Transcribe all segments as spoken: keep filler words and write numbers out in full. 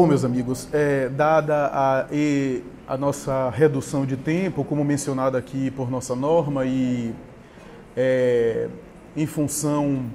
Bom, meus amigos, é, dada a, e, a nossa redução de tempo, como mencionado aqui por nossa norma, e é, em função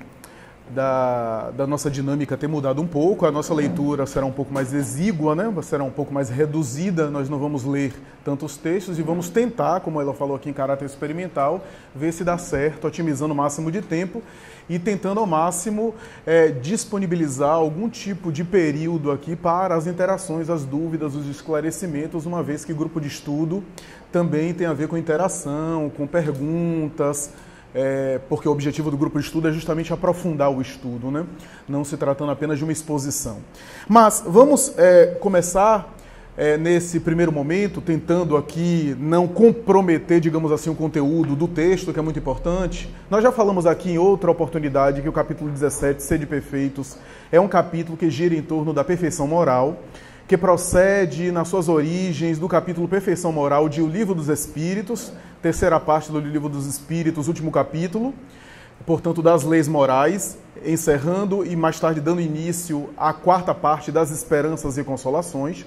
da, da nossa dinâmica ter mudado um pouco, a nossa leitura será um pouco mais exígua, né? Será um pouco mais reduzida, nós não vamos ler tantos textos e vamos tentar, como ela falou aqui em caráter experimental, ver se dá certo, otimizando o máximo de tempo e tentando ao máximo é, disponibilizar algum tipo de período aqui para as interações, as dúvidas, os esclarecimentos, uma vez que grupo de estudo também tem a ver com interação, com perguntas, é, porque o objetivo do grupo de estudo é justamente aprofundar o estudo, né? Não se tratando apenas de uma exposição. Mas vamos é, começar é, nesse primeiro momento, tentando aqui não comprometer, digamos assim, o conteúdo do texto, que é muito importante. Nós já falamos aqui em outra oportunidade que o capítulo dezessete, Sede Perfeitos, é um capítulo que gira em torno da perfeição moral, que procede nas suas origens do capítulo Perfeição Moral de O Livro dos Espíritos, terceira parte do Livro dos Espíritos, último capítulo, portanto, das leis morais, encerrando e mais tarde dando início à quarta parte das esperanças e consolações.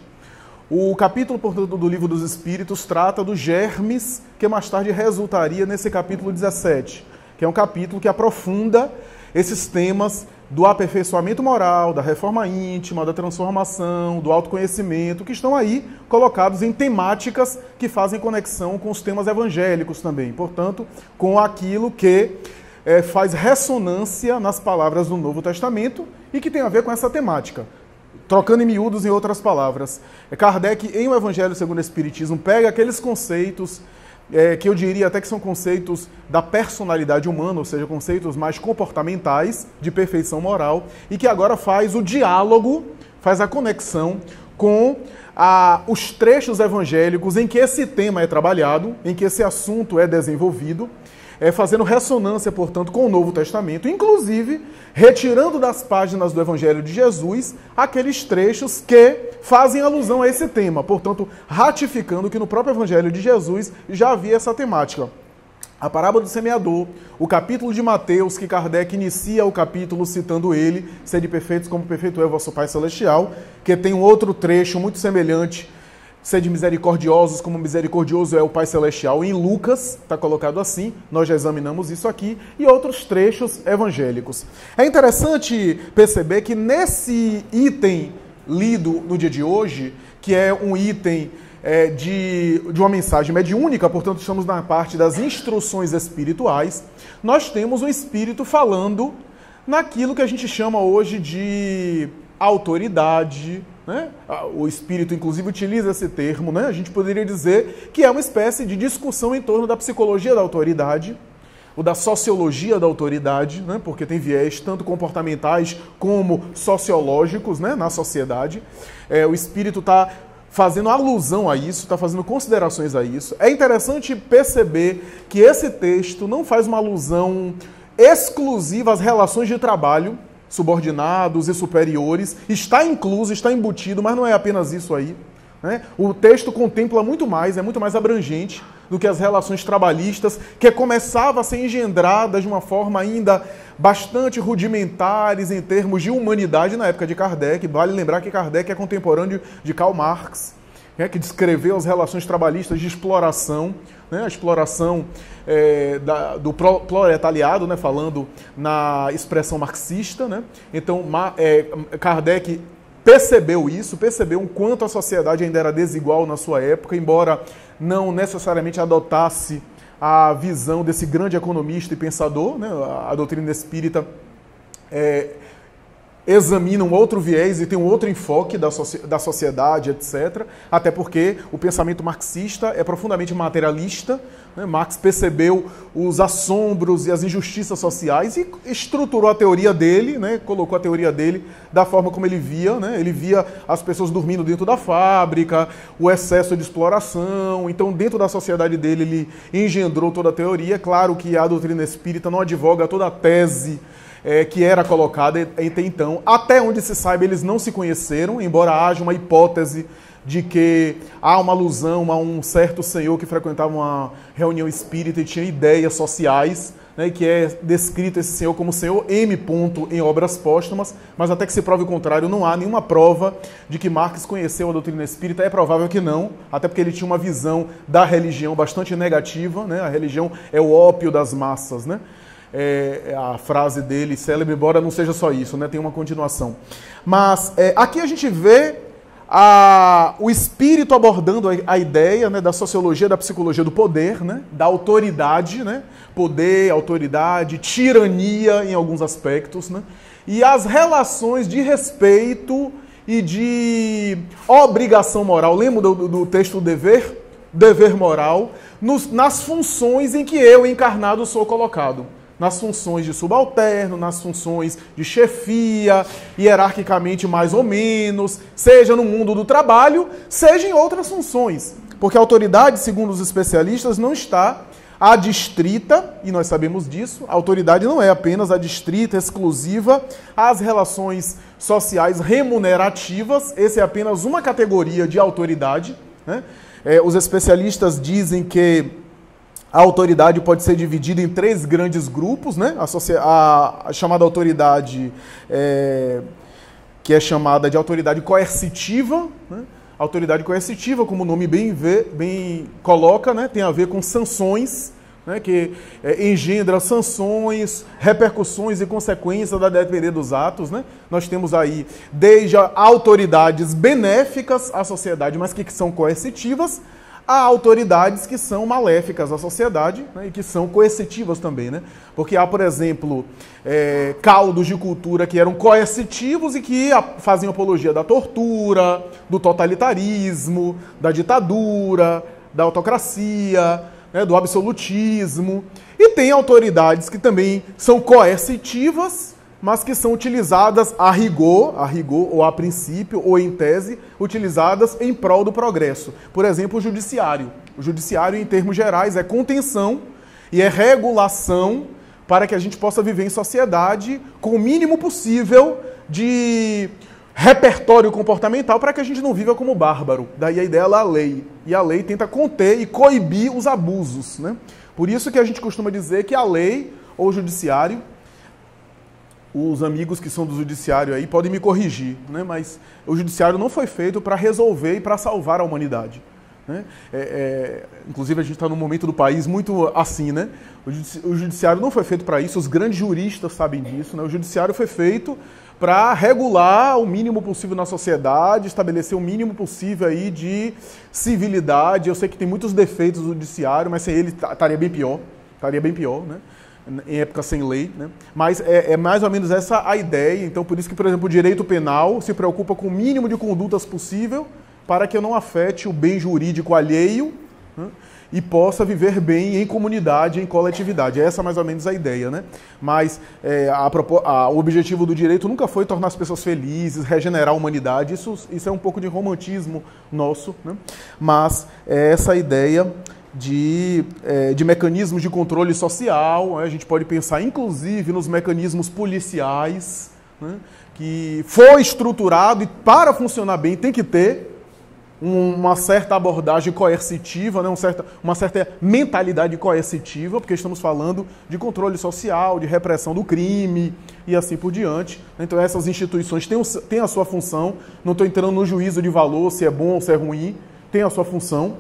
O capítulo, portanto, do Livro dos Espíritos trata dos germes que mais tarde resultaria nesse capítulo dezessete, que é um capítulo que aprofunda esses temas do aperfeiçoamento moral, da reforma íntima, da transformação, do autoconhecimento, que estão aí colocados em temáticas que fazem conexão com os temas evangélicos também. Portanto, com aquilo que é, faz ressonância nas palavras do Novo Testamento e que tem a ver com essa temática. Trocando em miúdos, em outras palavras, Kardec, em O Evangelho segundo o Espiritismo, pega aqueles conceitos É, que eu diria até que são conceitos da personalidade humana, ou seja, conceitos mais comportamentais, de perfeição moral, e que agora faz o diálogo, faz a conexão com a, os trechos evangélicos em que esse tema é trabalhado, em que esse assunto é desenvolvido, é, fazendo ressonância, portanto, com o Novo Testamento, inclusive retirando das páginas do Evangelho de Jesus aqueles trechos que fazem alusão a esse tema, portanto, ratificando que no próprio Evangelho de Jesus já havia essa temática. A parábola do semeador, o capítulo de Mateus, que Kardec inicia o capítulo citando ele, sede perfeitos como perfeito é o vosso Pai Celestial, que tem um outro trecho muito semelhante, sede misericordiosos como misericordioso é o Pai Celestial. Em Lucas, está colocado assim, nós já examinamos isso aqui, e outros trechos evangélicos. É interessante perceber que nesse item lido no dia de hoje, que é um item é, de, de uma mensagem mediúnica, portanto estamos na parte das instruções espirituais, nós temos o Espírito falando naquilo que a gente chama hoje de autoridade, né? O Espírito, inclusive, utiliza esse termo, né? A gente poderia dizer que é uma espécie de discussão em torno da psicologia da autoridade, ou da sociologia da autoridade, né? Porque tem viés tanto comportamentais como sociológicos, né? Na sociedade. É, o Espírito está fazendo alusão a isso, está fazendo considerações a isso. É interessante perceber que esse texto não faz uma alusão exclusiva às relações de trabalho, subordinados e superiores, está incluso, está embutido, mas não é apenas isso aí, né? O texto contempla muito mais, é muito mais abrangente do que as relações trabalhistas, que começavam a ser engendradas de uma forma ainda bastante rudimentares em termos de humanidade na época de Kardec. Vale lembrar que Kardec é contemporâneo de Karl Marx, né, que descreveu as relações trabalhistas de exploração, né, a exploração é, da, do proletariado, né, falando na expressão marxista, né? Então, é, Kardec percebeu isso, percebeu o quanto a sociedade ainda era desigual na sua época, embora não necessariamente adotasse a visão desse grande economista e pensador, né? A doutrina espírita é, examina um outro viés e tem um outro enfoque da, soci da sociedade, etcétera. Até porque o pensamento marxista é profundamente materialista, né? Marx percebeu os assombros e as injustiças sociais e estruturou a teoria dele, né? Colocou a teoria dele da forma como ele via, né? Ele via as pessoas dormindo dentro da fábrica, o excesso de exploração. Então, dentro da sociedade dele, ele engendrou toda a teoria. Claro que a doutrina espírita não advoga toda a tese É, que era colocada até então. Até onde se saiba, eles não se conheceram, embora haja uma hipótese de que há uma alusão a um certo senhor que frequentava uma reunião espírita e tinha ideias sociais, né, que é descrito esse senhor como senhor M. Ponto em Obras Póstumas, mas até que se prove o contrário, não há nenhuma prova de que Marx conheceu a doutrina espírita. É provável que não, até porque ele tinha uma visão da religião bastante negativa, né? A religião é o ópio das massas, né? É a frase dele, célebre, embora não seja só isso, né? Tem uma continuação. Mas é, aqui a gente vê a, o espírito abordando a, a ideia, né, da sociologia, da psicologia do poder, né, da autoridade, né, poder, autoridade, tirania em alguns aspectos, né, e as relações de respeito e de obrigação moral. Lembra do, do texto do dever? Dever moral, nos, nas funções em que eu, encarnado, sou colocado. Nas funções de subalterno, nas funções de chefia, hierarquicamente mais ou menos, seja no mundo do trabalho, seja em outras funções. Porque a autoridade, segundo os especialistas, não está adstrita, e nós sabemos disso, a autoridade não é apenas adstrita, exclusiva às relações sociais remunerativas, essa é apenas uma categoria de autoridade, né? É, os especialistas dizem que a autoridade pode ser dividida em três grandes grupos, né? A, a, a chamada autoridade, é, que é chamada de autoridade coercitiva, né? A autoridade coercitiva, como o nome bem, vê, bem coloca, né? Tem a ver com sanções, né? Que é, engendra sanções, repercussões e consequências a depender dos atos, né? Nós temos aí desde autoridades benéficas à sociedade, mas que, que são coercitivas, há autoridades que são maléficas à sociedade, né, e que são coercitivas também, né? Porque há, por exemplo, é, caldos de cultura que eram coercitivos e que faziam apologia da tortura, do totalitarismo, da ditadura, da autocracia, né, do absolutismo. E tem autoridades que também são coercitivas, mas que são utilizadas a rigor, a rigor ou a princípio, ou em tese, utilizadas em prol do progresso. Por exemplo, o judiciário. O judiciário, em termos gerais, é contenção e é regulação para que a gente possa viver em sociedade com o mínimo possível de repertório comportamental para que a gente não viva como bárbaro. Daí a ideia da lei. E a lei tenta conter e coibir os abusos, né? Por isso que a gente costuma dizer que a lei ou o judiciário, os amigos que são do judiciário aí podem me corrigir, né? Mas o judiciário não foi feito para resolver e para salvar a humanidade, né? É, é, inclusive a gente está num momento do país muito assim, né? O, judici o judiciário não foi feito para isso, os grandes juristas sabem disso, né? O judiciário foi feito para regular o mínimo possível na sociedade, estabelecer o mínimo possível aí de civilidade. Eu sei que tem muitos defeitos do judiciário, mas sem ele estaria bem pior, estaria bem pior, né? Em época sem lei, né? Mas é, é mais ou menos essa a ideia. Então, por isso que, por exemplo, o direito penal se preocupa com o mínimo de condutas possível para que eu não afete o bem jurídico alheio, né? E possa viver bem em comunidade, em coletividade. Essa é mais ou menos a ideia, né? Mas é, a, a, o objetivo do direito nunca foi tornar as pessoas felizes, regenerar a humanidade. Isso, isso é um pouco de romantismo nosso, né? Mas é essa ideia de, é, de mecanismos de controle social, né? A gente pode pensar inclusive nos mecanismos policiais, né? Que foi estruturado e para funcionar bem tem que ter uma certa abordagem coercitiva, né? um certa, uma certa mentalidade coercitiva, porque estamos falando de controle social, de repressão do crime e assim por diante. Então essas instituições têm, têm a sua função, não estou entrando no juízo de valor, se é bom ou se é ruim, tem a sua função.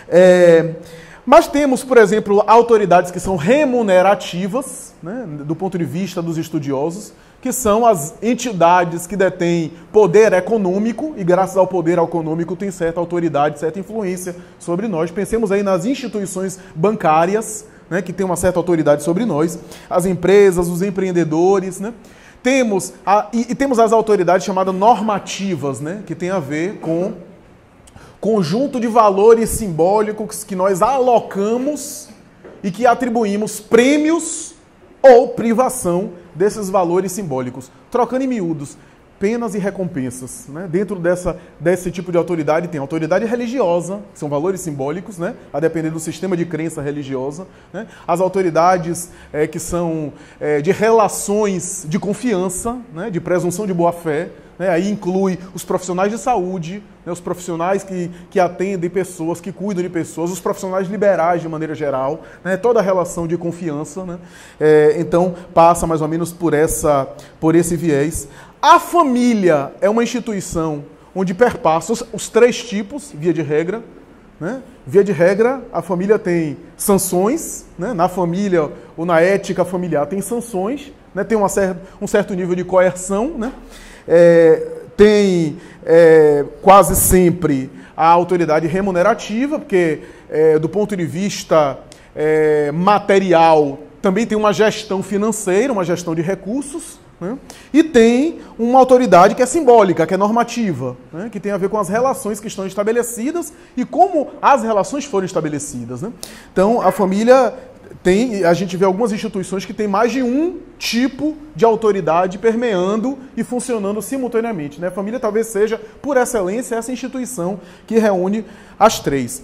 É, mas temos, por exemplo, autoridades que são remunerativas, né, do ponto de vista dos estudiosos, que são as entidades que detêm poder econômico e, graças ao poder econômico, tem certa autoridade, certa influência sobre nós. Pensemos aí nas instituições bancárias, né, que têm uma certa autoridade sobre nós, as empresas, os empreendedores, né? Temos a, e, e temos as autoridades chamadas normativas, né, que tem a ver com conjunto de valores simbólicos que nós alocamos e que atribuímos prêmios ou privação desses valores simbólicos, trocando em miúdos, penas e recompensas, né? Dentro dessa, desse tipo de autoridade tem autoridade religiosa, que são valores simbólicos, né? A depender do sistema de crença religiosa, né? As autoridades é, que são é, de relações de confiança, né? De presunção de boa-fé, né? Aí inclui os profissionais de saúde, né? Os profissionais que, que atendem pessoas, que cuidam de pessoas, os profissionais liberais de maneira geral, né? Toda a relação de confiança, né? É, então passa mais ou menos por, essa, por esse viés. A família é uma instituição onde perpassa os, os três tipos, via de regra, né? Via de regra, a família tem sanções, né? Na família ou na ética familiar tem sanções, né? Tem uma cer um certo nível de coerção, né? É, tem é, quase sempre a autoridade remunerativa, porque é, do ponto de vista é, material também tem uma gestão financeira, uma gestão de recursos, né? E tem uma autoridade que é simbólica, que é normativa, né? Que tem a ver com as relações que estão estabelecidas e como as relações foram estabelecidas, né? Então, a família tem, a gente vê algumas instituições que têm mais de um tipo de autoridade permeando e funcionando simultaneamente, né? A família talvez seja, por excelência, essa instituição que reúne as três.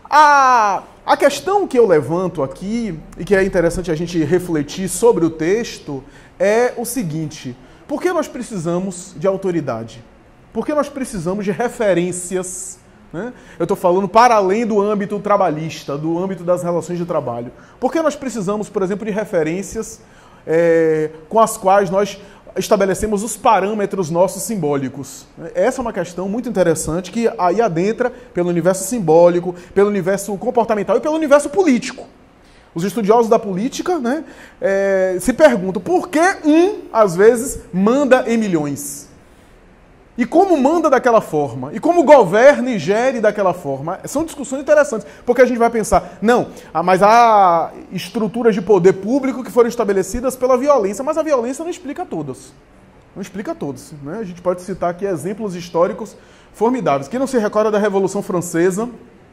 A, a questão que eu levanto aqui, e que é interessante a gente refletir sobre o texto, é o seguinte: por que nós precisamos de autoridade? Por que nós precisamos de referências? Né? Eu estou falando para além do âmbito trabalhista, do âmbito das relações de trabalho. Por que nós precisamos, por exemplo, de referências é, com as quais nós estabelecemos os parâmetros nossos simbólicos? Essa é uma questão muito interessante que aí adentra pelo universo simbólico, pelo universo comportamental e pelo universo político. Os estudiosos da política, né, é, se perguntam por que um, às vezes, manda em milhões. E como manda daquela forma? E como governa e gere daquela forma? São discussões interessantes, porque a gente vai pensar, não, mas há estruturas de poder público que foram estabelecidas pela violência, mas a violência não explica todas. Não explica todos, né? A gente pode citar aqui exemplos históricos formidáveis. Quem não se recorda da Revolução Francesa,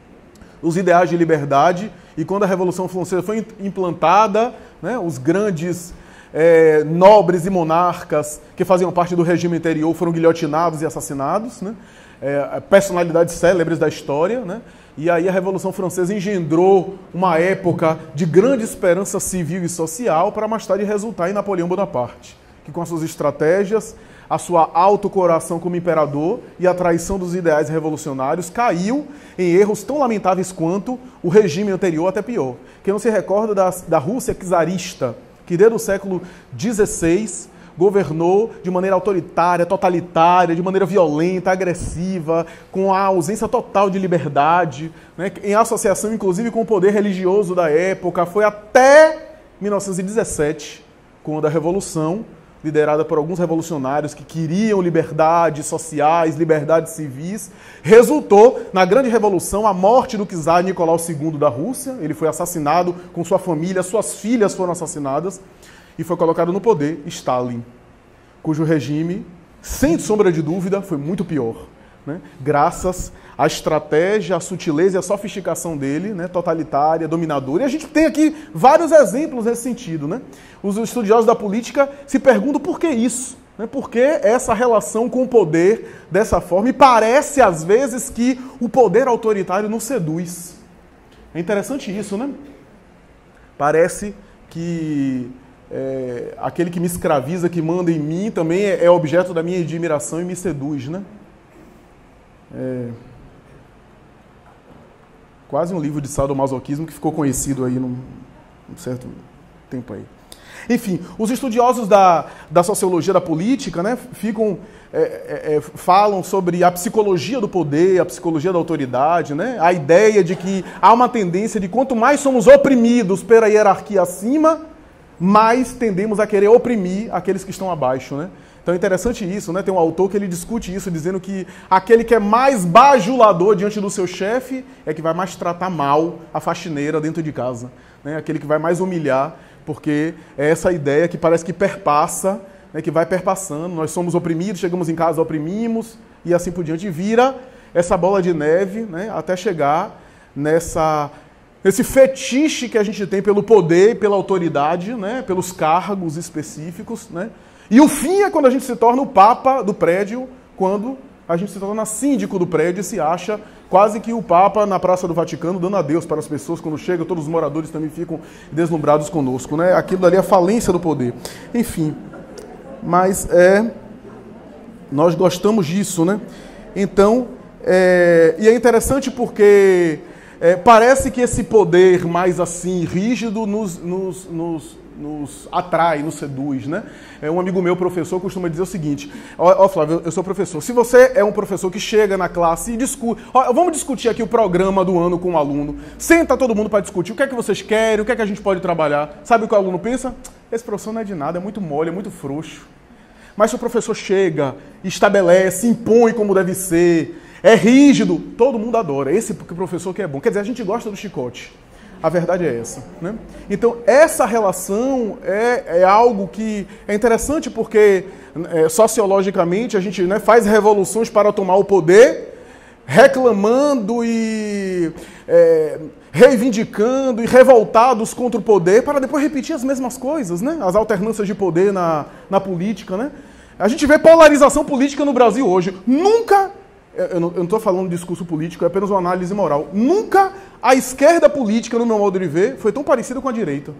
os ideais de liberdade, e quando a Revolução Francesa foi implantada, né, os grandes é, nobres e monarcas que faziam parte do regime anterior foram guilhotinados e assassinados, né, é, personalidades célebres da história, né, e aí a Revolução Francesa engendrou uma época de grande esperança civil e social para mais tarde resultar em Napoleão Bonaparte, que com as suas estratégias, a sua autocoração como imperador e a traição dos ideais revolucionários caiu em erros tão lamentáveis quanto o regime anterior, até pior. Quem não se recorda da, da Rússia czarista, que desde o século dezesseis governou de maneira autoritária, totalitária, de maneira violenta, agressiva, com a ausência total de liberdade, né, em associação inclusive com o poder religioso da época, foi até mil novecentos e dezessete, quando a Revolução, liderada por alguns revolucionários que queriam liberdades sociais, liberdades civis, resultou na grande revolução a morte do czar Nicolau segundo da Rússia. Ele foi assassinado com sua família, suas filhas foram assassinadas e foi colocado no poder Stalin, cujo regime, sem sombra de dúvida, foi muito pior, né? Graças à estratégia, à sutileza e à sofisticação dele, né, totalitária, dominadora. E a gente tem aqui vários exemplos nesse sentido, né? Os estudiosos da política se perguntam por que isso, né? Por que essa relação com o poder dessa forma? E parece, às vezes, que o poder autoritário nos seduz. É interessante isso, né? Parece que é, aquele que me escraviza, que manda em mim, também é, é objeto da minha admiração e me seduz, né? É... Quase um livro de sadomasoquismo que ficou conhecido aí num, num certo tempo aí. Enfim, os estudiosos da, da sociologia da política, né, ficam, é, é, falam sobre a psicologia do poder, a psicologia da autoridade, né, a ideia de que há uma tendência de quanto mais somos oprimidos pela hierarquia acima, mais tendemos a querer oprimir aqueles que estão abaixo, né? Então é interessante isso, né? Tem um autor que ele discute isso, dizendo que aquele que é mais bajulador diante do seu chefe é que vai mais tratar mal a faxineira dentro de casa, né? Aquele que vai mais humilhar, porque é essa ideia que parece que perpassa, né? Que vai perpassando. Nós somos oprimidos, chegamos em casa, oprimimos, e assim por diante, vira essa bola de neve, né? Até chegar nessa... esse fetiche que a gente tem pelo poder, pela autoridade, né? Pelos cargos específicos, né? E o fim é quando a gente se torna o papa do prédio, quando a gente se torna síndico do prédio e se acha quase que o papa na Praça do Vaticano, dando adeus para as pessoas quando chega, todos os moradores também ficam deslumbrados conosco, né? Aquilo dali é a falência do poder. Enfim, mas é Nós gostamos disso, né? Então, é, e é interessante porque é, parece que esse poder mais assim, rígido, nos, nos, nos, nos atrai, nos seduz, né? É, um amigo meu, professor, costuma dizer o seguinte: ó, ó Flávio, eu sou professor. Se você é um professor que chega na classe e discute, ó, vamos discutir aqui o programa do ano com o aluno, senta todo mundo para discutir o que é que vocês querem, o que é que a gente pode trabalhar. Sabe o que o aluno pensa? Esse professor não é de nada, é muito mole, é muito frouxo. Mas se o professor chega, estabelece, impõe como deve ser, é rígido, todo mundo adora. Esse porque o professor que é bom. Quer dizer, a gente gosta do chicote. A verdade é essa, né? Então, essa relação é, é algo que é interessante porque, é, sociologicamente, a gente, né, faz revoluções para tomar o poder, reclamando e é, reivindicando e revoltados contra o poder, para depois repetir as mesmas coisas, né? As alternâncias de poder na, na política, né? A gente vê polarização política no Brasil hoje. Nunca, eu não estou falando de discurso político, é apenas uma análise moral. Nunca a esquerda política, no meu modo de ver, foi tão parecida com a direita.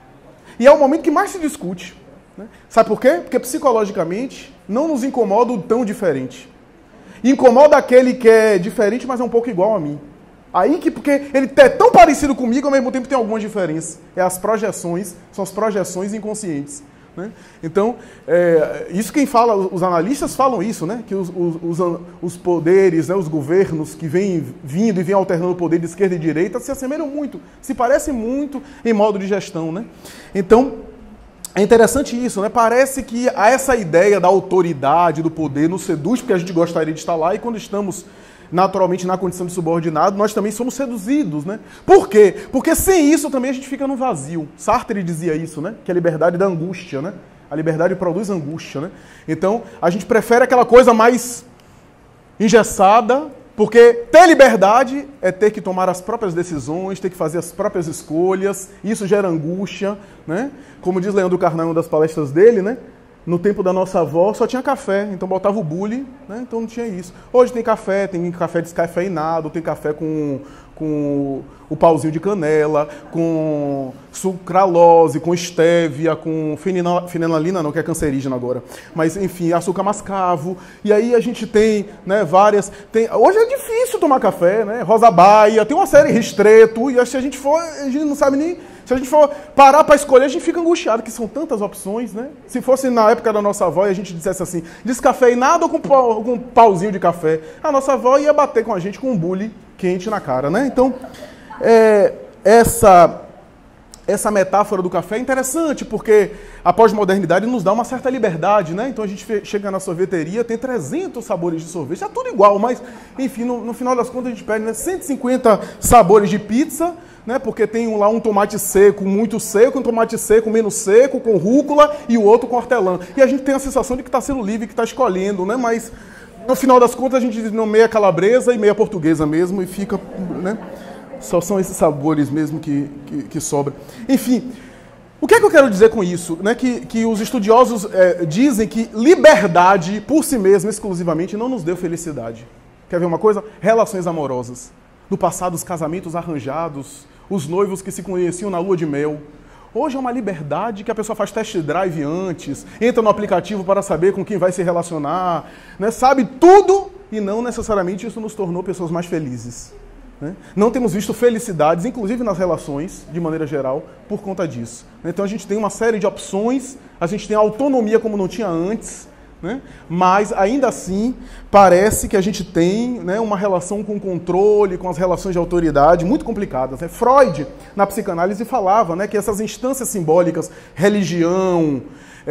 E é o momento que mais se discute, né? Sabe por quê? Porque psicologicamente não nos incomoda o tão diferente. Incomoda aquele que é diferente, mas é um pouco igual a mim. Aí que, porque ele é tão parecido comigo, ao mesmo tempo tem algumas diferenças. É as projeções, são as projeções inconscientes, né? Então, é, isso quem fala, os analistas falam isso, né? Que os, os, os, os poderes, né, os governos que vêm vindo e vêm alternando o poder de esquerda e direita se assemelham muito, se parecem muito em modo de gestão, né? Então, é interessante isso, né? Parece que essa ideia da autoridade, do poder, nos seduz, porque a gente gostaria de estar lá, e quando estamos naturalmente na condição de subordinado, nós também somos seduzidos, né? Por quê? Porque sem isso também a gente fica no vazio. Sartre dizia isso, né? Que a liberdade dá angústia, né? A liberdade produz angústia, né? Então, a gente prefere aquela coisa mais engessada, porque ter liberdade é ter que tomar as próprias decisões, ter que fazer as próprias escolhas, isso gera angústia, né? Como diz Leandro Carnal em uma das palestras dele, né? No tempo da nossa avó só tinha café, então botava o bule, né? Então não tinha isso. Hoje tem café, tem café descafeinado, tem café com, com o pauzinho de canela, com sucralose, com estévia, com fenilalina, não, que é cancerígeno agora. Mas, enfim, açúcar mascavo. E aí a gente tem, né, várias... Tem, hoje é difícil tomar café, né? Rosa Baia, tem uma série Ristreto, e se a gente for, a gente não sabe nem... Se a gente for parar para escolher, a gente fica angustiado, que são tantas opções, né? Se fosse na época da nossa avó e a gente dissesse assim, descafeinado ou com, pau, com um pauzinho de café, a nossa avó ia bater com a gente com um bule quente na cara, né? Então, é, essa, essa metáfora do café é interessante, porque a pós-modernidade nos dá uma certa liberdade, né? Então a gente chega na sorveteria, tem trezentos sabores de sorvete, é tudo igual, mas, enfim, no, no final das contas a gente pede, né, cento e cinquenta sabores de pizza, né? Porque tem lá um tomate seco muito seco, um tomate seco menos seco, com rúcula, e o outro com hortelã. E a gente tem a sensação de que está sendo livre, que está escolhendo, né? Mas no final das contas a gente nomeia calabresa e meia portuguesa mesmo, e fica, né? Só são esses sabores mesmo que, que, que sobram. Enfim, o que é que eu quero dizer com isso? Né? Que, que os estudiosos é, dizem que liberdade por si mesma, exclusivamente, não nos deu felicidade. Quer ver uma coisa? Relações amorosas. No passado, os casamentos arranjados, os noivos que se conheciam na lua de mel. Hoje é uma liberdade que a pessoa faz test drive antes, entra no aplicativo para saber com quem vai se relacionar, né? Sabe tudo, e não necessariamente isso nos tornou pessoas mais felizes, né? Não temos visto felicidades, inclusive nas relações, de maneira geral, por conta disso. Então a gente tem uma série de opções, a gente tem autonomia como não tinha antes, né? Mas, ainda assim, parece que a gente tem, né, uma relação com o controle, com as relações de autoridade muito complicadas, né? Freud, na psicanálise, falava, né, que essas instâncias simbólicas, religião,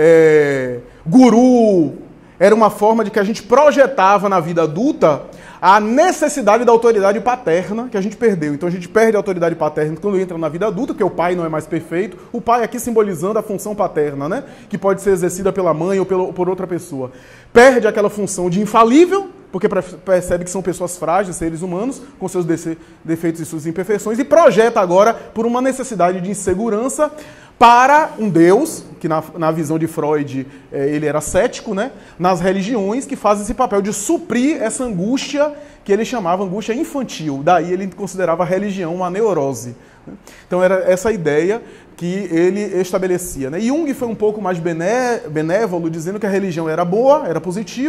é, guru, era uma forma de que a gente projetava na vida adulta a necessidade da autoridade paterna que a gente perdeu. Então a gente perde a autoridade paterna quando entra na vida adulta, porque o pai não é mais perfeito. O pai aqui simbolizando a função paterna, né? Que pode ser exercida pela mãe ou pelo, por outra pessoa. Perde aquela função de infalível, porque percebe que são pessoas frágeis, seres humanos, com seus defeitos e suas imperfeições, e projeta agora por uma necessidade de insegurança para um Deus, que na, na visão de Freud é, ele era cético, né? Nas religiões que fazem esse papel de suprir essa angústia que ele chamava angústia infantil. Daí ele considerava a religião uma neurose. Né? Então era essa ideia que ele estabelecia, né? Jung foi um pouco mais bené, benévolo, dizendo que a religião era boa, era positiva,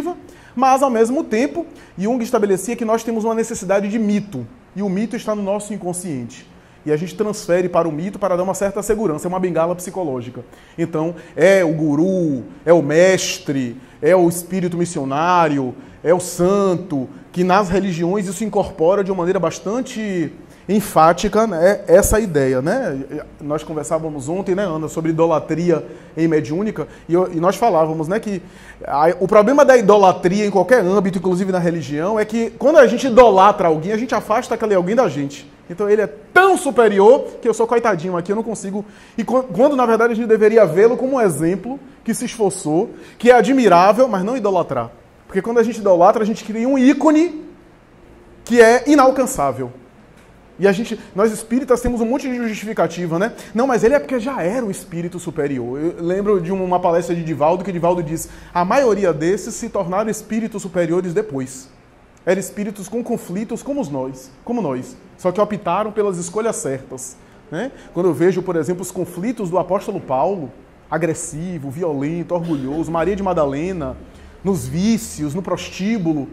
Mas, ao mesmo tempo, Jung estabelecia que nós temos uma necessidade de mito. E o mito está no nosso inconsciente. E a gente transfere para o mito para dar uma certa segurança. É uma bengala psicológica. Então, é o guru, é o mestre, é o espírito missionário, é o santo, que nas religiões isso incorpora de uma maneira bastante enfática, né, essa ideia, né? Nós conversávamos ontem, né, Ana, sobre idolatria em mediúnica, e, eu, e nós falávamos, né, que a, o problema da idolatria em qualquer âmbito, inclusive na religião, é que quando a gente idolatra alguém, a gente afasta aquele alguém da gente. Então ele é tão superior que eu sou coitadinho aqui, eu não consigo... E quando, quando na verdade a gente deveria vê-lo como um exemplo que se esforçou, que é admirável, mas não idolatrar. Porque quando a gente idolatra, a gente cria um ícone que é inalcançável. E a gente, nós espíritas temos um monte de justificativa, né? Não, mas ele é porque já era um espírito superior. Eu lembro de uma palestra de Divaldo, que Divaldo diz, a maioria desses se tornaram espíritos superiores depois. Eram espíritos com conflitos como nós, como nós, só que optaram pelas escolhas certas, né? Quando eu vejo, por exemplo, os conflitos do apóstolo Paulo, agressivo, violento, orgulhoso, Maria de Madalena, nos vícios, no prostíbulo.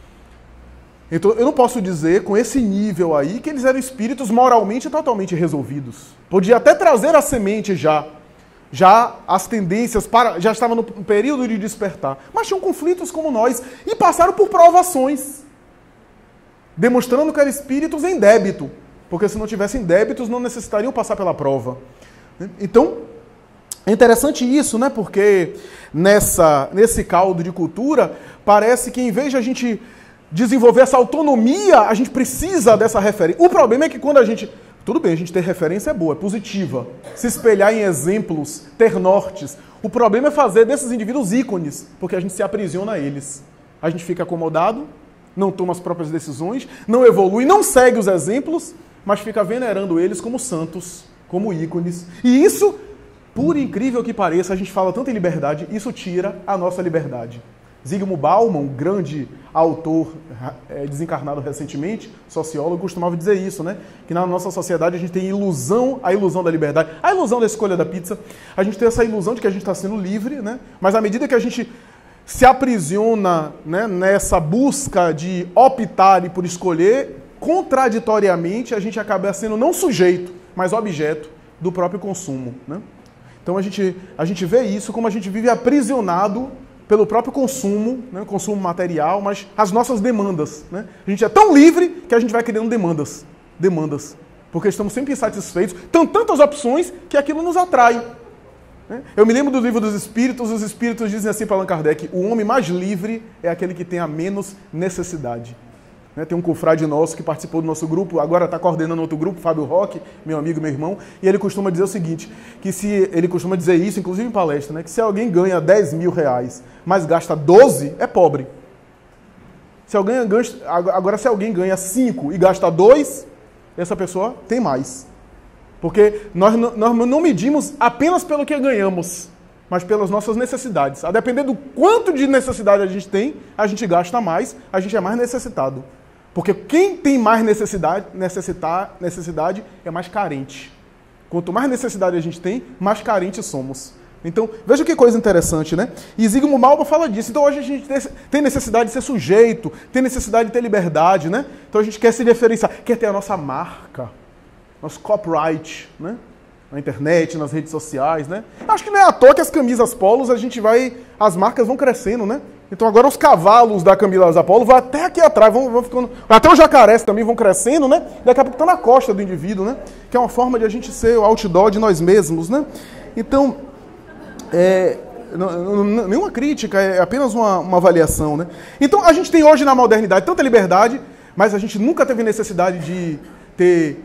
Então, eu não posso dizer, com esse nível aí, que eles eram espíritos moralmente totalmente resolvidos. Podia até trazer a semente já. Já as tendências, para, já estavam no período de despertar. Mas tinham conflitos como nós. E passaram por provações. Demonstrando que eram espíritos em débito. Porque se não tivessem débitos, não necessitariam passar pela prova. Então, é interessante isso, né? Porque nessa, nesse caldo de cultura, parece que em vez de a gente desenvolver essa autonomia, a gente precisa dessa referência. O problema é que quando a gente... Tudo bem, a gente ter referência é boa, é positiva. Se espelhar em exemplos, ter nortes. O problema é fazer desses indivíduos ícones, porque a gente se aprisiona a eles. A gente fica acomodado, não toma as próprias decisões, não evolui, não segue os exemplos, mas fica venerando eles como santos, como ícones. E isso, por incrível que pareça, a gente fala tanto em liberdade, isso tira a nossa liberdade. Zygmunt Bauman, um grande autor é, desencarnado recentemente, sociólogo, costumava dizer isso, né? Que na nossa sociedade a gente tem ilusão, a ilusão da liberdade, a ilusão da escolha da pizza, a gente tem essa ilusão de que a gente está sendo livre, né? Mas à medida que a gente se aprisiona, né, nessa busca de optar e por escolher, contraditoriamente a gente acaba sendo não sujeito, mas objeto do próprio consumo, né? Então a gente, a gente vê isso como a gente vive aprisionado pelo próprio consumo, né, consumo material, mas as nossas demandas, né? A gente é tão livre que a gente vai criando demandas, demandas, porque estamos sempre insatisfeitos, tem tantas opções que aquilo nos atrai. Né? Eu me lembro do livro dos Espíritos, os Espíritos dizem assim para Allan Kardec, o homem mais livre é aquele que tem a menos necessidade. Né? Tem um confrade nosso que participou do nosso grupo, agora está coordenando outro grupo, Fábio Roque, meu amigo, meu irmão, e ele costuma dizer o seguinte, que se ele costuma dizer isso, inclusive em palestra, né? Que se alguém ganha dez mil reais, mas gasta doze, é pobre. Se alguém ganha, agora, se alguém ganha cinco e gasta dois, essa pessoa tem mais. Porque nós, nós não medimos apenas pelo que ganhamos, mas pelas nossas necessidades. A depender do quanto de necessidade a gente tem, a gente gasta mais, a gente é mais necessitado. Porque quem tem mais necessidade, necessitar, necessidade é mais carente. Quanto mais necessidade a gente tem, mais carente somos. Então, veja que coisa interessante, né? E Zygmunt Bauman fala disso. Então, hoje a gente tem necessidade de ser sujeito, tem necessidade de ter liberdade, né? Então, a gente quer se diferenciar, quer ter a nossa marca, nosso copyright, né? Na internet, nas redes sociais, né? Acho que não é à toa que as camisas polos, a gente vai... As marcas vão crescendo, né? Então agora os cavalos da camisa Polo vão até aqui atrás, vão, vão ficando... Até os jacarés também vão crescendo, né? Daqui a pouco tá na costa do indivíduo, né? Que é uma forma de a gente ser o outdoor de nós mesmos, né? Então, é... Não, não, nenhuma crítica, é apenas uma, uma avaliação, né? Então a gente tem hoje na modernidade tanta liberdade, mas a gente nunca teve necessidade de ter...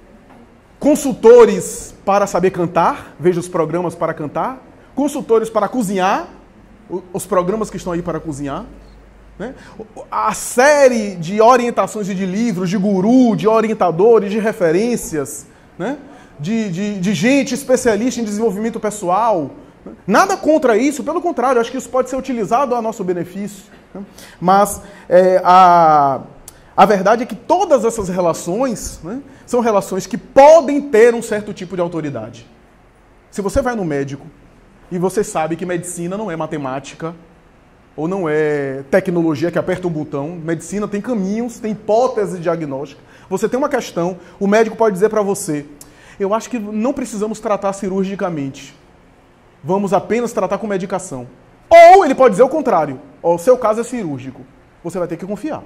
consultores para saber cantar, veja os programas para cantar, consultores para cozinhar, os programas que estão aí para cozinhar, né? A série de orientações e de livros, de guru, de orientadores, de referências, né? de, de, de gente especialista em desenvolvimento pessoal. Nada contra isso, pelo contrário, acho que isso pode ser utilizado a nosso benefício. Né? Mas é, a... A verdade é que todas essas relações, né, são relações que podem ter um certo tipo de autoridade. Se você vai no médico e você sabe que medicina não é matemática, ou não é tecnologia que aperta um botão. Medicina tem caminhos, tem hipótese diagnóstica. Você tem uma questão, o médico pode dizer para você, eu acho que não precisamos tratar cirurgicamente. Vamos apenas tratar com medicação. Ou ele pode dizer o contrário. O seu caso é cirúrgico. Você vai ter que confiar.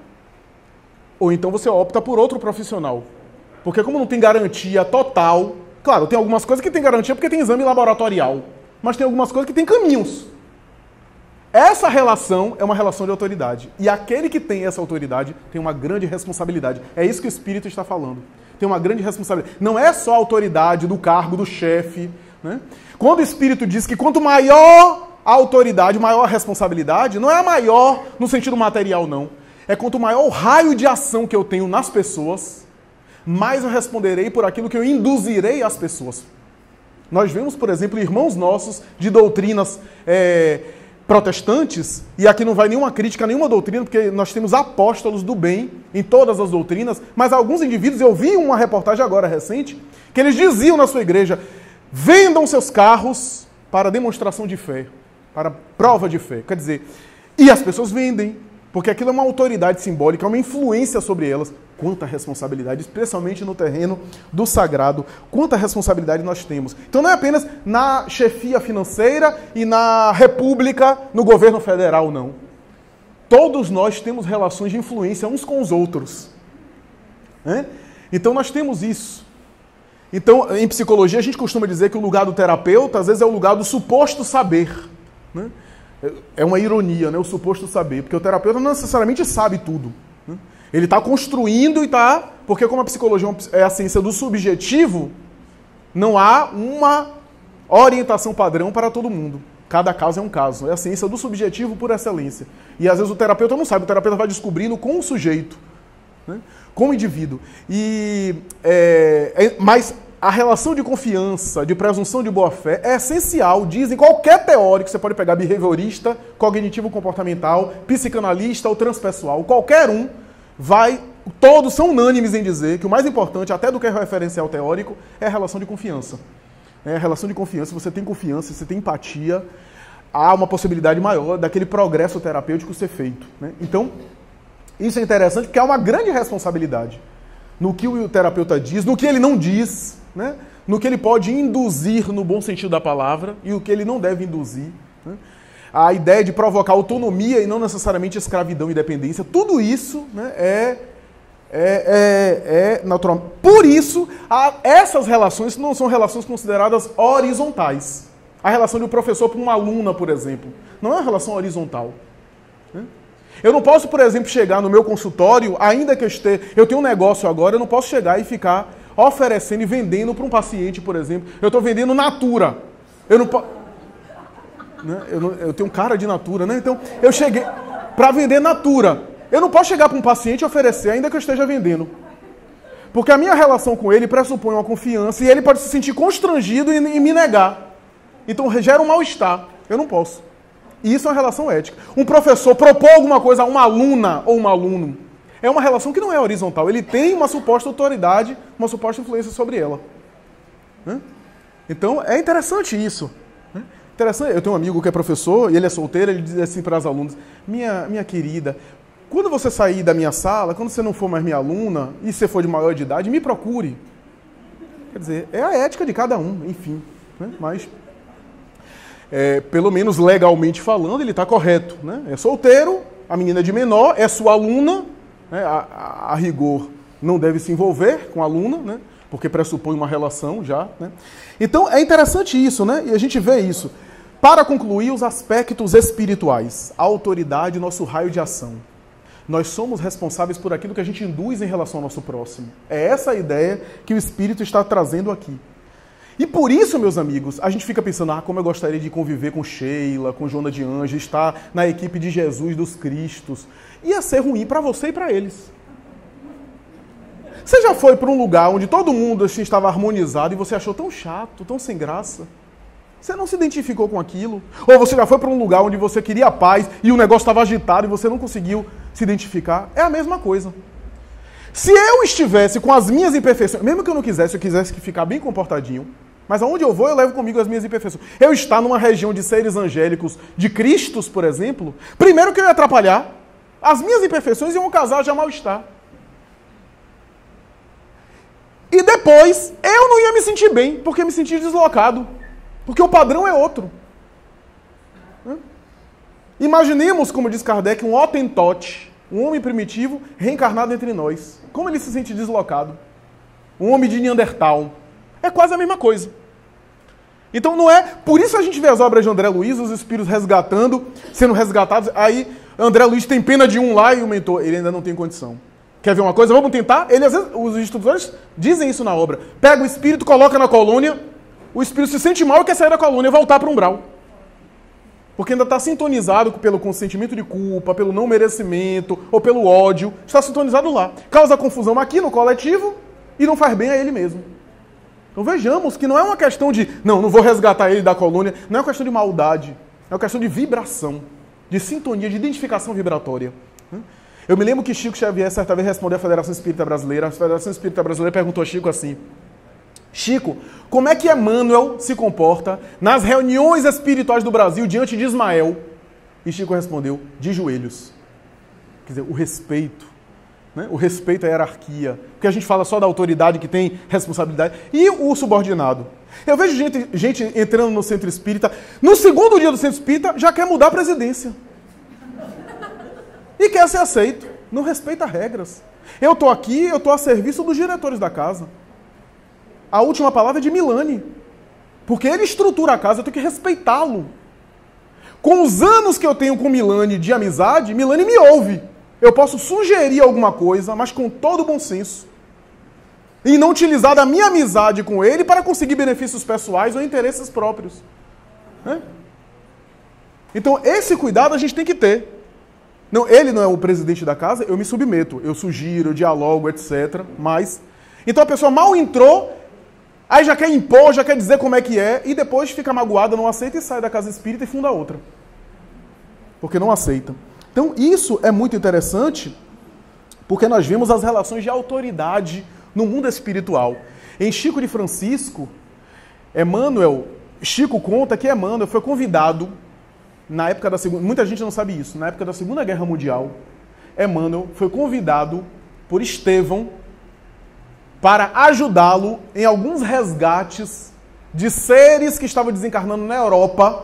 Ou então você opta por outro profissional. Porque como não tem garantia total... Claro, tem algumas coisas que tem garantia porque tem exame laboratorial. Mas tem algumas coisas que tem caminhos. Essa relação é uma relação de autoridade. E aquele que tem essa autoridade tem uma grande responsabilidade. É isso que o Espírito está falando. Tem uma grande responsabilidade. Não é só a autoridade do cargo, do chefe. Né? Quando o Espírito diz que quanto maior a autoridade, maior a responsabilidade, não é a maior no sentido material, não. É quanto maior o raio de ação que eu tenho nas pessoas, mais eu responderei por aquilo que eu induzirei às pessoas. Nós vemos, por exemplo, irmãos nossos de doutrinas é, protestantes, e aqui não vai nenhuma crítica a nenhuma doutrina, porque nós temos apóstolos do bem em todas as doutrinas, mas alguns indivíduos, eu vi uma reportagem agora recente, que eles diziam na sua igreja, vendam seus carros para demonstração de fé, para prova de fé. Quer dizer, e as pessoas vendem, porque aquilo é uma autoridade simbólica, é uma influência sobre elas. Quanta responsabilidade, especialmente no terreno do sagrado, quanta responsabilidade nós temos. Então não é apenas na chefia financeira e na república, no governo federal, não. Todos nós temos relações de influência uns com os outros. Né? Então nós temos isso. Então, em psicologia, a gente costuma dizer que o lugar do terapeuta, às vezes, é o lugar do suposto saber. Né? É uma ironia, né? O suposto saber, porque o terapeuta não necessariamente sabe tudo. Né? Ele está construindo e está... Porque como a psicologia é a ciência do subjetivo, não há uma orientação padrão para todo mundo. Cada caso é um caso. É a ciência do subjetivo por excelência. E às vezes o terapeuta não sabe, o terapeuta vai descobrindo com o sujeito, né? Com o indivíduo. E, é, é, mas a relação de confiança, de presunção de boa-fé é essencial, dizem qualquer teórico, você pode pegar behaviorista, cognitivo-comportamental, psicanalista ou transpessoal, qualquer um vai, todos são unânimes em dizer que o mais importante, até do que é referencial teórico, é a relação de confiança. É a relação de confiança, você tem confiança, você tem empatia, há uma possibilidade maior daquele progresso terapêutico ser feito. Né? Então, isso é interessante porque há uma grande responsabilidade no que o terapeuta diz, no que ele não diz, né? No que ele pode induzir no bom sentido da palavra e o que ele não deve induzir. Né? A ideia de provocar autonomia e não necessariamente escravidão e dependência, tudo isso, né, é, é, é, é natural. Por isso, a, essas relações não são relações consideradas horizontais. A relação de um professor para uma aluna, por exemplo, não é uma relação horizontal. Né? Eu não posso, por exemplo, chegar no meu consultório, ainda que eu esteja... Eu tenho um negócio agora, eu não posso chegar e ficar oferecendo e vendendo para um paciente, por exemplo. Eu estou vendendo Natura. Eu não posso... Né? Eu, não... eu tenho cara de Natura, né? Então, eu cheguei para vender Natura. Eu não posso chegar para um paciente e oferecer, ainda que eu esteja vendendo. Porque a minha relação com ele pressupõe uma confiança e ele pode se sentir constrangido e me negar. Então, gera um mal-estar. Eu não posso. E isso é uma relação ética. Um professor propor alguma coisa a uma aluna ou um aluno é uma relação que não é horizontal. Ele tem uma suposta autoridade, uma suposta influência sobre ela. Né? Então, é interessante isso. Né? Interessante. Eu tenho um amigo que é professor e ele é solteiro, ele diz assim para as alunas, minha, minha querida, quando você sair da minha sala, quando você não for mais minha aluna e você for de maior de idade, me procure. Quer dizer, é a ética de cada um, enfim. Né? Mas... É, pelo menos legalmente falando, ele está correto. Né? É solteiro, a menina é de menor, é sua aluna, né? a, a, a rigor não deve se envolver com a aluna, né? Porque pressupõe uma relação já. Né? Então é interessante isso, né? E a gente vê isso. Para concluir, os aspectos espirituais, a autoridade, nosso raio de ação. Nós somos responsáveis por aquilo que a gente induz em relação ao nosso próximo. É essa a ideia que o Espírito está trazendo aqui. E por isso, meus amigos, a gente fica pensando, ah, como eu gostaria de conviver com Sheila, com Joana de Anjos, estar na equipe de Jesus, dos Cristos. Ia ser ruim para você e para eles. Você já foi para um lugar onde todo mundo assim, estava harmonizado e você achou tão chato, tão sem graça? Você não se identificou com aquilo? Ou você já foi para um lugar onde você queria paz e o negócio estava agitado e você não conseguiu se identificar? É a mesma coisa. Se eu estivesse com as minhas imperfeições, mesmo que eu não quisesse, eu quisesse ficar bem comportadinho, Mas aonde eu vou, eu levo comigo as minhas imperfeições. Eu estar numa região de seres angélicos, de Cristos, por exemplo, primeiro que eu ia atrapalhar, as minhas imperfeições iam causar já mal-estar. E depois, eu não ia me sentir bem, porque me sentir deslocado. Porque o padrão é outro. Imaginemos, como diz Kardec, um Hottentot, um homem primitivo reencarnado entre nós. Como ele se sente deslocado? Um homem de Neandertal. É quase a mesma coisa. Então não é... Por isso a gente vê as obras de André Luiz, os espíritos resgatando, sendo resgatados. Aí André Luiz tem pena de um lá e o mentor, ele ainda não tem condição. Quer ver uma coisa? Vamos tentar? Ele, às vezes, os instrutores dizem isso na obra. Pega o espírito, coloca na colônia, o espírito se sente mal e quer sair da colônia e voltar para o umbral. Porque ainda está sintonizado pelo consentimento de culpa, pelo não merecimento ou pelo ódio. Está sintonizado lá. Causa confusão aqui no coletivo e não faz bem a ele mesmo. Então vejamos que não é uma questão de, não, não vou resgatar ele da colônia. Não é uma questão de maldade. É uma questão de vibração, de sintonia, de identificação vibratória. Eu me lembro que Chico Xavier, certa vez, respondeu à Federação Espírita Brasileira. A Federação Espírita Brasileira perguntou a Chico assim: Chico, como é que Emmanuel se comporta nas reuniões espirituais do Brasil diante de Ismael? E Chico respondeu: de joelhos. Quer dizer, o respeito. Né? O respeito à hierarquia. Porque a gente fala só da autoridade que tem responsabilidade. E o subordinado. Eu vejo gente, gente entrando no centro espírita, no segundo dia do centro espírita, já quer mudar a presidência. E quer ser aceito. Não respeita regras. Eu estou aqui, eu estou a serviço dos diretores da casa. A última palavra é de Milani. Porque ele estrutura a casa, eu tenho que respeitá-lo. Com os anos que eu tenho com Milani de amizade, Milani me ouve. Eu posso sugerir alguma coisa, mas com todo bom senso. E não utilizar da minha amizade com ele para conseguir benefícios pessoais ou interesses próprios. É? Então, esse cuidado a gente tem que ter. Não, ele não é o presidente da casa, eu me submeto, eu sugiro, eu dialogo, etcétera. Mas, então a pessoa mal entrou, aí já quer impor, já quer dizer como é que é, e depois fica magoada, não aceita e sai da casa espírita e funda outra. Porque não aceita. Então isso é muito interessante, porque nós vemos as relações de autoridade no mundo espiritual. Em Chico de Francisco, Emmanuel, Chico conta que Emmanuel foi convidado na época da segunda, muita gente não sabe isso, na época da Segunda Guerra Mundial, Emmanuel foi convidado por Estevão para ajudá-lo em alguns resgates de seres que estavam desencarnando na Europa,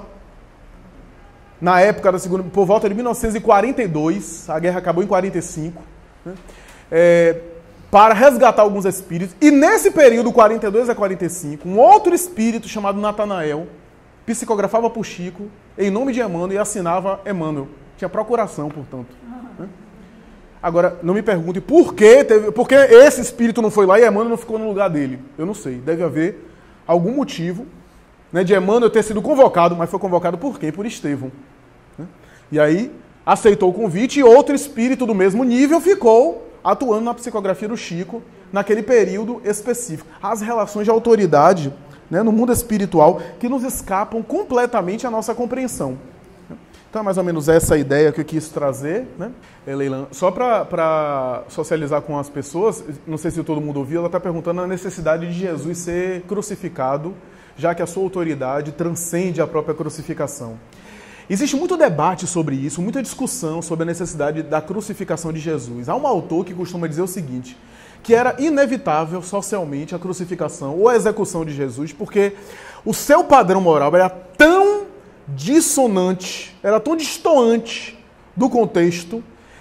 na época da segunda, por volta de mil novecentos e quarenta e dois, a guerra acabou em quarenta e cinco, né? é, para resgatar alguns espíritos. E nesse período, quarenta e dois a quarenta e cinco, um outro espírito chamado Natanael psicografava por Chico, em nome de Emmanuel, e assinava Emmanuel. Tinha procuração, portanto. Né? Agora, não me pergunte por que, teve, por que esse espírito não foi lá e Emmanuel não ficou no lugar dele. Eu não sei. Deve haver algum motivo, né, de Emmanuel ter sido convocado, mas foi convocado por quem? Por Estevão. Né? E aí, aceitou o convite e outro espírito do mesmo nível ficou atuando na psicografia do Chico naquele período específico. As relações de autoridade, né, no mundo espiritual, que nos escapam completamente à nossa compreensão. Então é mais ou menos essa a ideia que eu quis trazer, né, Leila? Só para socializar com as pessoas, não sei se todo mundo ouviu, ela está perguntando a necessidade de Jesus ser crucificado, já que a sua autoridade transcende a própria crucificação. Existe muito debate sobre isso, muita discussão sobre a necessidade da crucificação de Jesus. Há um autor que costuma dizer o seguinte, que era inevitável socialmente a crucificação ou a execução de Jesus, porque o seu padrão moral era tão dissonante, era tão destoante do contexto,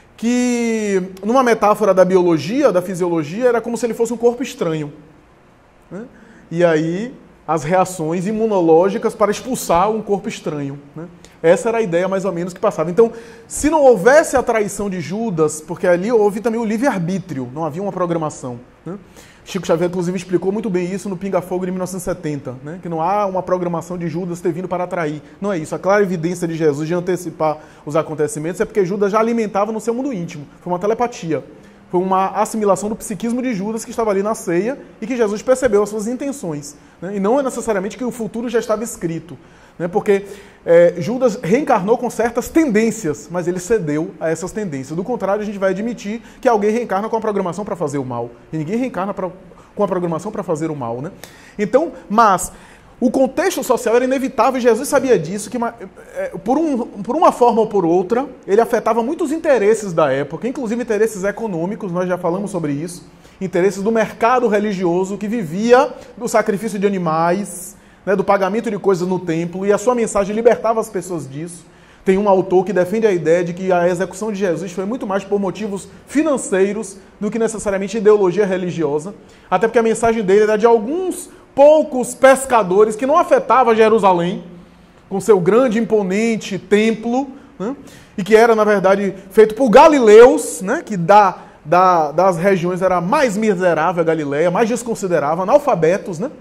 que, numa metáfora da biologia, da fisiologia, era como se ele fosse um corpo estranho. Né? E aí, as reações imunológicas para expulsar um corpo estranho. Né? Essa era a ideia, mais ou menos, que passava. Então, se não houvesse a traição de Judas, porque ali houve também o livre-arbítrio, não havia uma programação. Né? Chico Xavier, inclusive, explicou muito bem isso no Pinga Fogo de mil novecentos e setenta, né? Que não há uma programação de Judas ter vindo para atrair. Não é isso. A clara evidência de Jesus de antecipar os acontecimentos é porque Judas já alimentava no seu mundo íntimo. Foi uma telepatia. Foi uma assimilação do psiquismo de Judas que estava ali na ceia e que Jesus percebeu as suas intenções. Né? E não é necessariamente que o futuro já estava escrito. Né? Porque é, Judas reencarnou com certas tendências, mas ele cedeu a essas tendências. Do contrário, a gente vai admitir que alguém reencarna com a programação para fazer o mal. E ninguém reencarna pra, com a programação para fazer o mal. Né? Então, mas, O contexto social era inevitável e Jesus sabia disso, que por, um, por uma forma ou por outra, ele afetava muitos interesses da época, inclusive interesses econômicos, nós já falamos sobre isso, interesses do mercado religioso que vivia do sacrifício de animais, né, do pagamento de coisas no templo, e a sua mensagem libertava as pessoas disso. Tem um autor que defende a ideia de que a execução de Jesus foi muito mais por motivos financeiros do que necessariamente ideologia religiosa, até porque a mensagem dele era de alguns poucos pescadores que não afetava Jerusalém, com seu grande, imponente templo, né, e que era, na verdade, feito por galileus, né, que da, da, das regiões era mais miserável a Galileia, mais desconsiderável, analfabetos, né?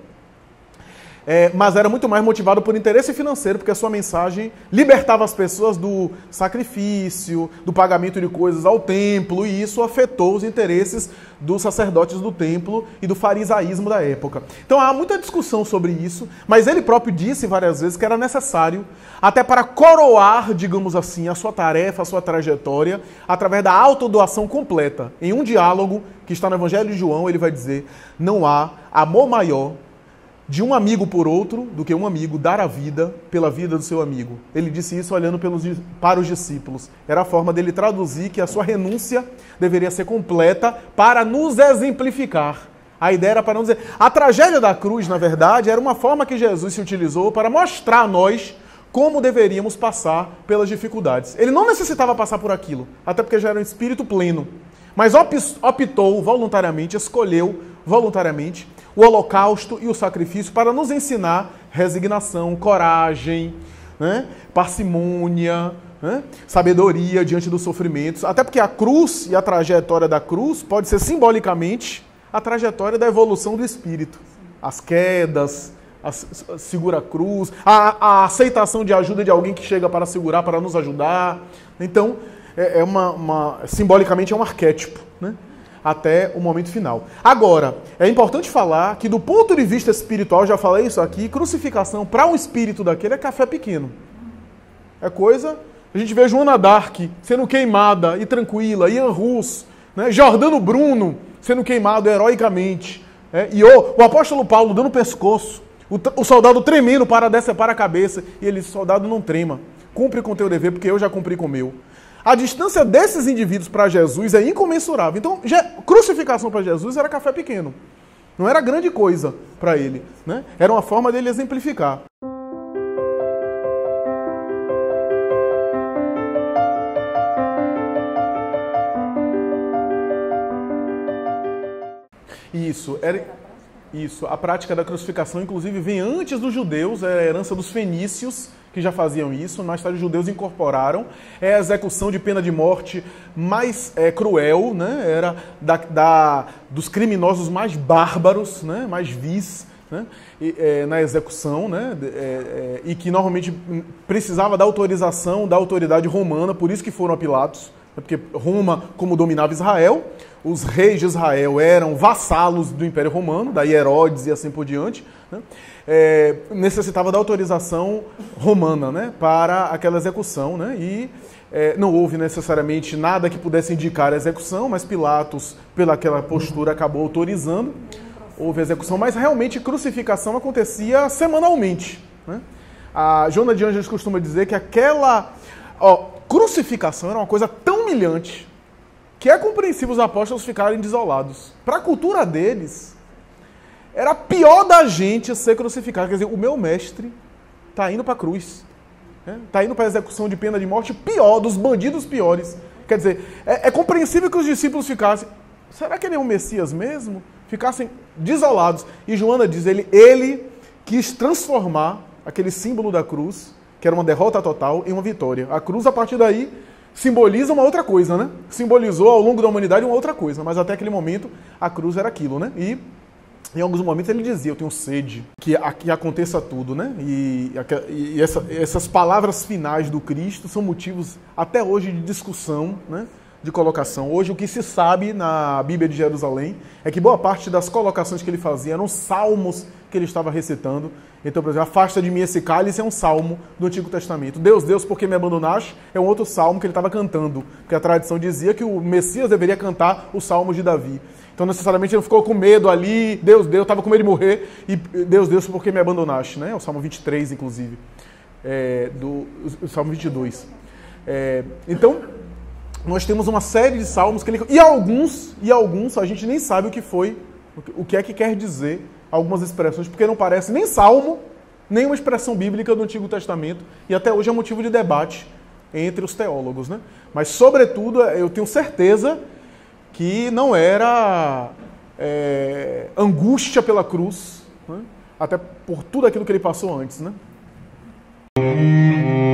É, mas era muito mais motivado por interesse financeiro, porque a sua mensagem libertava as pessoas do sacrifício, do pagamento de coisas ao templo, e isso afetou os interesses dos sacerdotes do templo e do farisaísmo da época. Então há muita discussão sobre isso, mas ele próprio disse várias vezes que era necessário, até para coroar, digamos assim, a sua tarefa, a sua trajetória, através da autodoação completa. Em um diálogo que está no Evangelho de João, ele vai dizer: não há amor maior de um amigo por outro, do que um amigo dar a vida pela vida do seu amigo. Ele disse isso olhando pelos, para os discípulos. Era a forma dele traduzir que a sua renúncia deveria ser completa para nos exemplificar. A ideia era para não dizer... A tragédia da cruz, na verdade, era uma forma que Jesus se utilizou para mostrar a nós como deveríamos passar pelas dificuldades. Ele não necessitava passar por aquilo, até porque já era um espírito pleno. Mas optou voluntariamente, escolheu voluntariamente o holocausto e o sacrifício para nos ensinar resignação, coragem, né? Parcimônia, né? Sabedoria diante dos sofrimentos. Até porque a cruz e a trajetória da cruz pode ser simbolicamente a trajetória da evolução do espírito. As quedas, a segura cruz, a, a aceitação de ajuda de alguém que chega para segurar, para nos ajudar. Então, é, é uma, uma, simbolicamente é um arquétipo, né? Até o momento final. Agora, é importante falar que do ponto de vista espiritual, já falei isso aqui, crucificação para um espírito daquele é café pequeno. É coisa... A gente vê Joana d'Arc sendo queimada e tranquila, Ian Rus, né, Jordano Bruno sendo queimado heroicamente, né, e o, o apóstolo Paulo dando pescoço, o, o soldado tremendo para decepar a cabeça, e ele, soldado, não trema, cumpre com o teu dever, porque eu já cumpri com o meu. A distância desses indivíduos para Jesus é incomensurável. Então, crucificação para Jesus era café pequeno. Não era grande coisa para ele, né? Era uma forma dele exemplificar. Isso, era... Isso, a prática da crucificação, inclusive, vem antes dos judeus, é a herança dos fenícios, que já faziam isso, mais tarde os judeus incorporaram. É a execução de pena de morte mais é, cruel, né? Era da, da, dos criminosos mais bárbaros, né? Mais vis, né? E, é, na execução, né? É, é, e que normalmente precisava da autorização da autoridade romana, por isso que foram a Pilatos, né? Porque Roma, como dominava Israel, os reis de Israel eram vassalos do Império Romano, daí Herodes e assim por diante, né? É, necessitava da autorização romana, né, para aquela execução, né, e é, não houve necessariamente nada que pudesse indicar a execução, mas Pilatos, pelaquela postura, acabou autorizando, houve execução, mas realmente crucificação acontecia semanalmente, né? A Joana de Ângeles costuma dizer que aquela ó, crucificação era uma coisa tão humilhante que é compreensível os apóstolos ficarem desolados. Para a cultura deles, era pior da gente ser crucificado. Quer dizer, o meu mestre está indo para a cruz. Está né? indo para a execução de pena de morte pior, dos bandidos piores. Quer dizer, é, é compreensível que os discípulos ficassem... Será que ele é um Messias mesmo? Ficassem desolados. E Joana diz, ele, ele quis transformar aquele símbolo da cruz, que era uma derrota total, em uma vitória. A cruz, a partir daí, simboliza uma outra coisa, né? Simbolizou ao longo da humanidade uma outra coisa. Mas até aquele momento, a cruz era aquilo, né? E... em alguns momentos ele dizia, eu tenho sede, que, que aconteça tudo, né? E, e essa, essas palavras finais do Cristo são motivos até hoje de discussão, né? De colocação. Hoje o que se sabe na Bíblia de Jerusalém é que boa parte das colocações que ele fazia eram salmos que ele estava recitando. Então, por exemplo, afasta de mim esse cálice é um salmo do Antigo Testamento. Deus, Deus, por que me abandonaste? É um outro salmo que ele estava cantando, porque a tradição dizia que o Messias deveria cantar os salmos de Davi. Então, necessariamente, ele não ficou com medo ali, Deus, Deus, estava com medo de morrer, e Deus, Deus, por que me abandonaste? Né? É o Salmo vinte e três, inclusive, é, do, o Salmo vinte e dois. É, então, nós temos uma série de salmos que ele... E alguns, e alguns, a gente nem sabe o que foi, o que é que quer dizer algumas expressões, porque não parece nem salmo, nem uma expressão bíblica do Antigo Testamento, e até hoje é motivo de debate entre os teólogos, né? Mas, sobretudo, eu tenho certeza que não era é, angústia pela cruz, né? Até por tudo aquilo que ele passou antes, né?